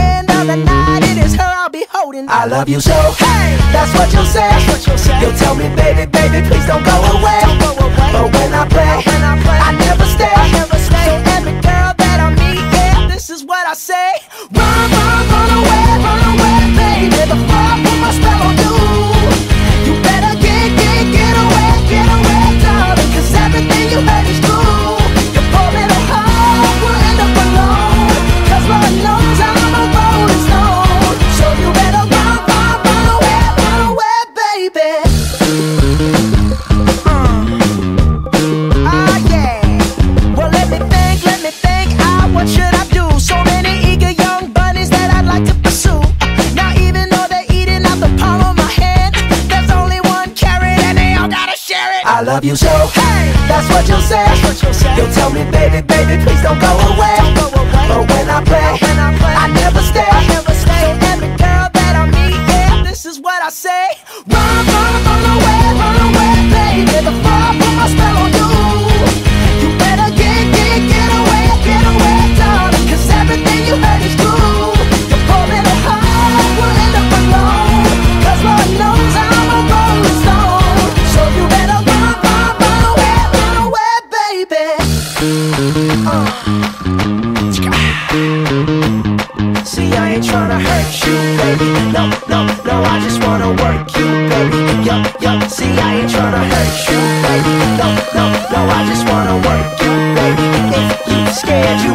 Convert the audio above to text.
end of the night, it is her I'll be holding. I love you so, Hey, that's what you'll say. that's what you'll say. You'll tell me, baby, baby, please don't go away. Don't go away. But when I play, I never stay. I never stay. So every girl that I meet, yeah, this is what I say. Run, run away, baby. Before I put my spell on you, you better get away, darling. 'Cause everything you heard is true. Your poor little heart will end up alone. 'Cause Lord knows I'm a rolling stone. So you better run away, baby. Ah, yeah. Well, let me think. What should I do? So many eager young bunnies that I'd like to pursue. Now, even though they're eating out the palm of my hand, there's only one carrot and they all gotta share it. I love you so, Hey, that's what you'll say. that's what you'll say. You'll tell me, baby, baby, please don't go away. Don't go away. But when I play, I never stay. I never stay. So every girl that I meet, yeah, this is what I say. Run away, baby. Before I put my spell on you, you better get away, darling. 'Cause everything you heard is true. Your poor little heart will end up alone. 'Cause Lord knows I'm a rolling stone. So you better run away, baby. See, I ain't tryna hurt you, baby. No, I just wanna work you, baby. Yup, see, I ain't tryna hurt you, baby. No, I just wanna work you, baby. If you scared, you